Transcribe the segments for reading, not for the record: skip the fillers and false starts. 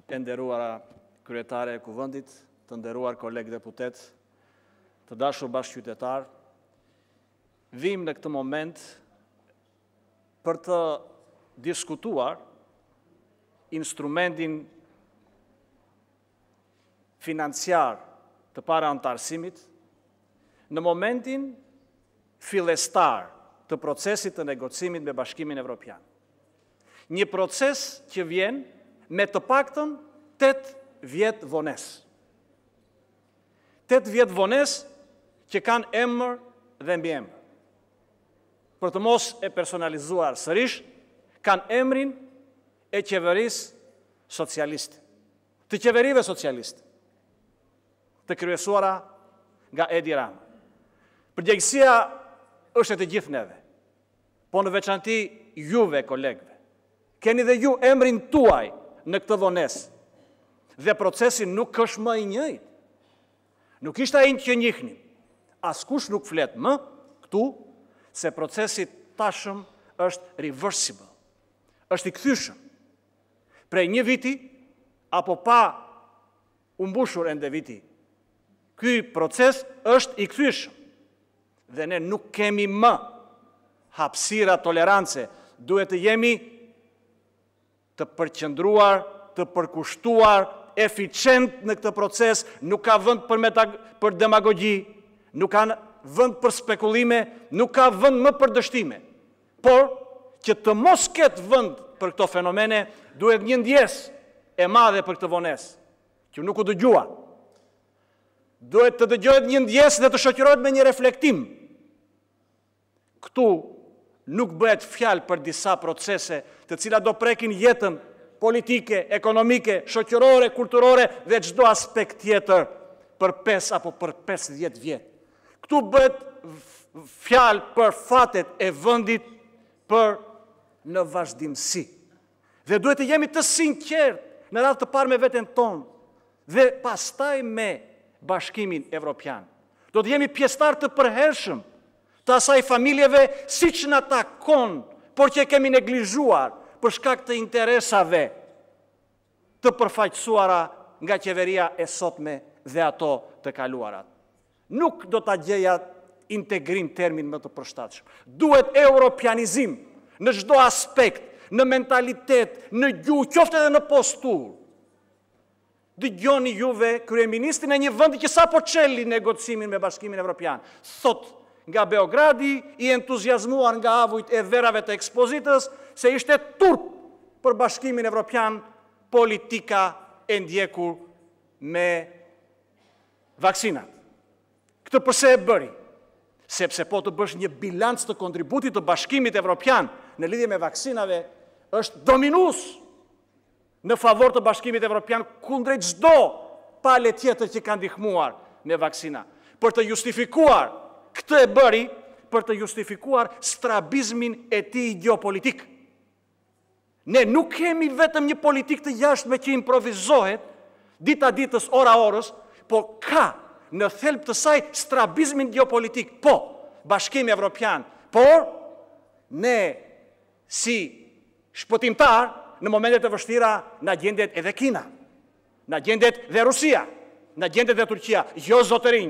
të nderuara kryetare e Kuvendit, të nderuar kolegë deputet, të dashur bashkëqytetar, vim në këtë moment për të diskutuar instrumentin financiar të paraantarësimit në momentin fillestar të procesit të negocimit me Bashkimin Evropian. Një proces që vjen me të paktën 8 vjet vonesë. 8 vjet vonesë që kanë emër dhe mbiemër. Për të mos e personalizuar sërish, kanë emrin e qeverisë socialiste, të qeverive socialiste, të kryesuara nga Edi Rama. Përgjegjësia është e të gjithë neve, po në veçanti juve, kolegëve. Keni dhe ju emrin tuaj në këtë vonesë, dhe procesi nuk është më i njëjtë. Nuk ishte ai që njihnim. Askush nuk flet më këtu se procesi tashëm është reversible, është i kthyeshëm. Prej një viti, apo pa u mbushur ende viti, ky proces është i kthyeshëm. Dhe ne nuk kemi më hapësira tolerance, duhet të jemi të përqendruar, të përkushtuar, eficient në këtë proces, nuk ka vend për demagogji, nuk ka vend për spekulime, nuk ka vend më për dështime. Por, që të mos ketë vend për këto fenomene, duhet një ndjesë e madhe për këtë vonesë, që nuk u dëgjua. Duhet të dëgjohet një ndjesë dhe të shoqërohet me një reflektim. Këtu nuk bëhet fjalë për disa procese të cilat do prekin jetën politike, ekonomike, shoqërore, kulturore dhe çdo aspekt tjetër për 5 apo për 50 vjet. Këtu bëhet fjalë për fatet e vendit për në vazhdimsi. Dhe duhet të jemi të sinqertë në radhë të parë me veten tonë dhe pastaj me Bashkimin Evropian. Do të jemi pjesëtar të përhershëm të asaj familjeve siç na takon, por që kemi neglizhuar për shkak të interesave të përfaqësuara nga qeveria e sotme dhe ato të kaluarat. Nuk do ta gjeja integrim termin më të përshtatshëm. Duhet europianizim në çdo aspekt, në mentalitet, në gjuhë, qoftë edhe në posturë. Dëgjoni juve kryeministrin e një vendi që sapo çeli negocimin me Bashkimin Evropian. Thot nga Beogradi, i entuziazmuar nga avujt e verave të ekspozitës, se ishte turp për Bashkimin Evropian politika e ndjekur me vaksinat. Këtë përse e bëri? Sepse po të bësh një bilanc të kontributit të Bashkimit Evropian në lidhje me vaksinave, është dominues në favor të Bashkimit Evropian kundrejt çdo pale tjetër që kanë ndihmuar me vaksina. Për të justifikuar këtë e bëri, për të justifikuar strabizmin e tij geopolitik. Ne nuk kemi vetëm një politik të jashtme që improvizohet dita ditës, ora orës, po ka në thelb të saj strabizmin geopolitik. Po, Bashkimi Evropian, por ne si shpëtimtar në momentet e vështira na gjendet edhe Kina, na gjendet dhe Rusia, na gjendet dhe Turqia, jo zotërinj.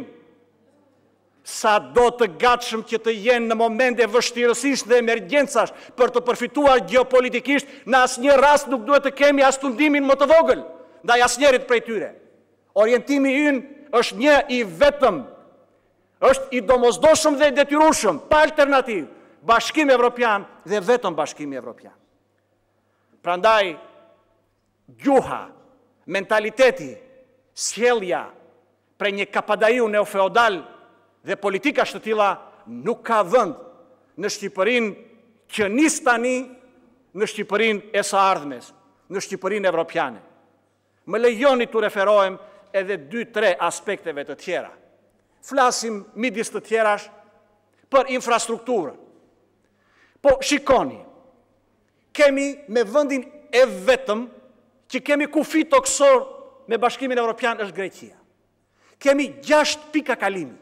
Sa do të gatshëm që të jenë në momente vështirësisht dhe emergjencash për të përfituar geopolitikisht, në asnjë rast nuk duhet të kemi as tundimin më të vogël ndaj asnjërit prej tyre. Orientimi ynë është një i vetëm, është i domosdoshëm dhe i detyrueshëm, pa alternativë, Bashkimi Evropian dhe vetëm Bashkimi Evropian. Prandaj, gjuha, mentaliteti, sjellja prej një kapadaiu neofeudal dhe politika shtëtilla nuk ka vend në Shqipërinë që nis tani, në Shqipërinë e së ardhmes, në Shqipërinë evropiane. Më lejoni të referohem edhe 2-3 aspekteve të tjera. Flasim midis të tjerash për infrastrukturën. Po shikoni, kemi me vendin e vetëm që kemi kufi toksor me Bashkimin Evropian është Greqia. Kemi 6 pika kalimi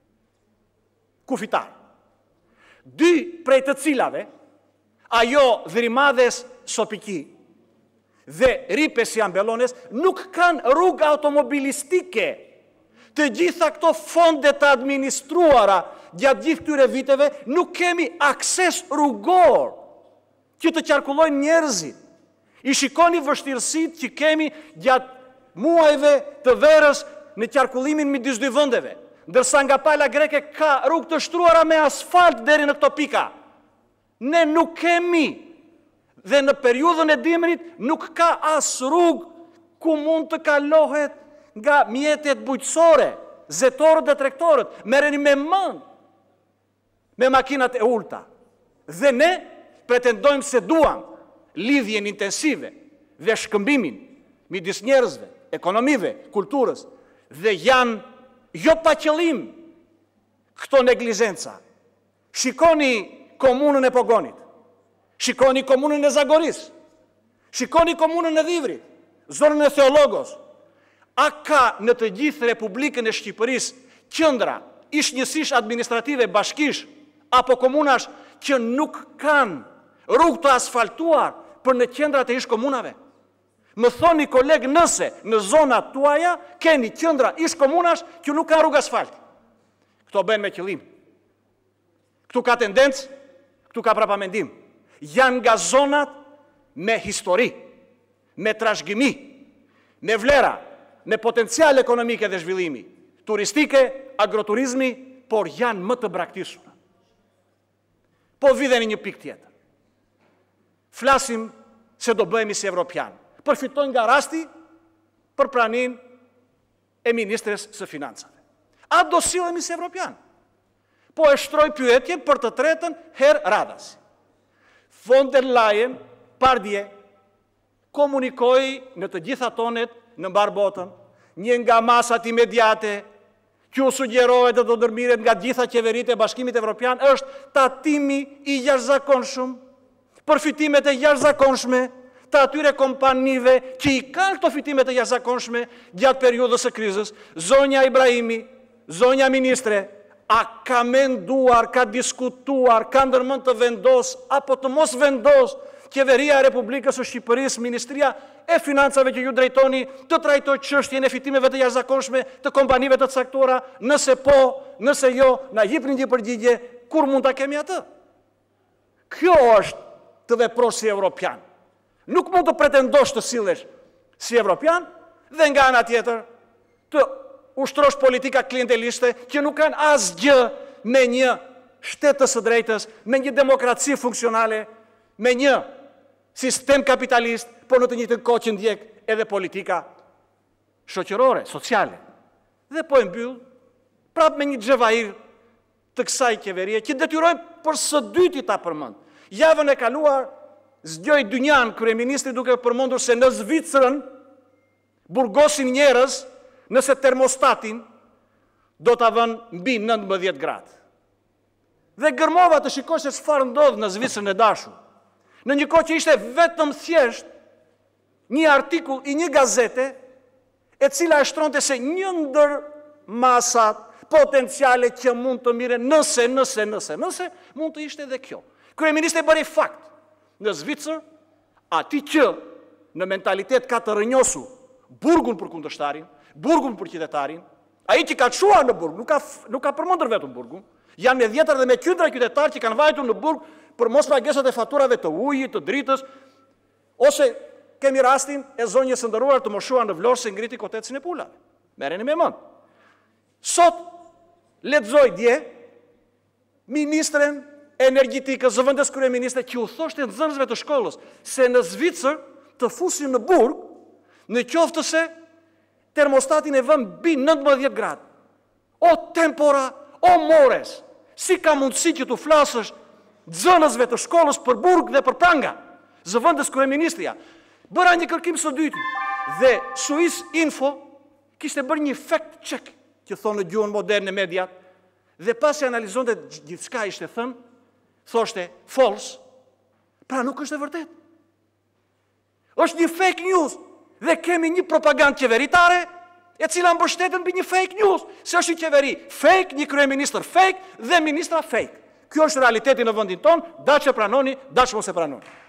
kufitar. 2 prej të cilave, ajo Dhirimadhes Sopiki, dhe ripes si ambelones, nuk kanë rrugë automobilistike. Të gjitha këto fondet të administruara gjatë gjithë këtyre viteve, nuk kemi akses rrugor që të qarkullojnë njerëzit. I shikoni vështirësitë që kemi gjatë muajve të verës në qarkullimin midis dy vendeve, ndërsa nga pala greke ka rrugë të shtruara me asfalt deri në këto pika. Ne nuk kemi, dhe në periudhën e dimrit nuk ka as rrugë ku mund të kalohet nga mjetet bujqësore, zetorët dhe trektorët, merreni me mend me makinat e ulta. Dhe ne pretendojmë se duam lidhjen intensive dhe shkëmbimin midis njerëzve, ekonomive, kulturës, dhe janë jo pa qëllim këto neglizenca. Shikoni komunën e Pogonit, shikoni komunën e Zagoris, shikoni komunën e Dhivrit, zonën e Theologos. A ka në të gjithë Republikën e Shqipërisë qendra ish-njësish administrative bashkish apo komunash që nuk kanë rrugë të asfaltuar për në qendrat e ish komunave? Më thoni kolegë, nëse në zonat tuaja keni qendra ish komunash që nuk kanë rrugë asfalt. Këto bën me qëllim. Këtu ka tendencë, këtu ka prapamendim. Janë nga zonat me histori, me trashëgimi, me vlera, me potencial ekonomike dhe zhvillimi, turistike, agroturizmi, por janë më të braktisura. Po vidheni një pikë tjetër. Flasim se do bëhemi si evropian. Përfitojnë nga rasti për pranin e ministres së financave. A do sillemi si evropian? Po e shtroj pyetjen për të tretën herë radhës. Von der Leyen, pardje, komunikoi në të gjitha tonet në mbar botën, një nga masat imediate që u sugjerohet dhe do ndërmiret nga gjitha qeveritë e Bashkimit Evropian është tatimi i jashtëzakonshëm, përfitimet e jashtëzakonshme të atyre kompanive që i kanë këto fitimet e jashtëzakonshme gjatë periudhës së krizës. Zonja Ibrahimi, zonja ministre, a ka menduar, ka diskutuar, ka ndërmend të vendos apo të mos vendos Qeveria e Republikës së Shqipërisë, Ministria e Financave që ju drejtoni, të trajtojë çështjen e fitimeve të jashtëzakonshme të kompanive të caktuara? Nëse po, nëse jo, na jepni një përgjigje, kur mund ta kemi atë? Kjo është të veprosh si evropian. Nuk mund të pretendosh të sillesh si evropian dhe nga ana tjetër të ushtrosh politika klienteliste që nuk kanë asgjë me një shtet të së drejtës, me një demokraci funksionale, me një sistem kapitalist, por në të njëjtën kohë që ndjek edhe politika shoqërore, sociale. Dhe po e mbyll prapë me një xhevair të kësaj qeverie që detyroi për së dyti ta përmend. Javën e kaluar zgjoi dynjan kryeministri duke përmendur se në Zvicrën burgosin njerëz nëse termostatin do ta vënë mbi 19 gradë. Dhe gërmova të shikoj se çfarë ndodh në Zvicrën e dashur. Në një kohë që ishte vetëm thjesht një artikull i një gazete e cila e shtronte se një ndër masat potenciale që mund të miren nëse mund të ishte edhe kjo. Kryeministri bëri fakt. Në Zvicër, ati që në mentalitet ka të rënjosu burgun për kundërshtarin, burgun për qytetarin, ai që ka çuar në burg, nuk ka përmendur vetëm burgun, janë me dhjetër dhe me qindra qytetarë që kanë vajtur në burg për mos pagesat e faturave të ujit, të dritës, ose kemi rastin e zonjës së nderuar të moshuar në Vlorë se ngriti kotecin e pulave. Merreni me mend. Sot lexoj dje ministren e energjetikës, zëvendës kryeministre, që u thoshte nxënësve të shkollës se në Zvicër të fusin në burg në qoftë se termostatin e vën mbi 19 gradë. O tempora, o mores, si ka mundësi që tu flasësh nxënësve të shkollës për burg dhe për pranga? Zëvendës kryeministria bëra një kërkim së dyti dhe Suis Info kishte bërë një fact check që thonë në gjuhën moderne mediat dhe pasi analizonte gjithçka ishte thënë, thoshte false, pra nuk është e vërtet. Është një fake news dhe kemi një propagandë qeveritare e cila mbështetet mbi një fake news, se është një qeveri fake, një kryeministër fake dhe ministra fake. Kjo është realiteti në vendin tonë, daçë pranoni, daçë mos e pranoni.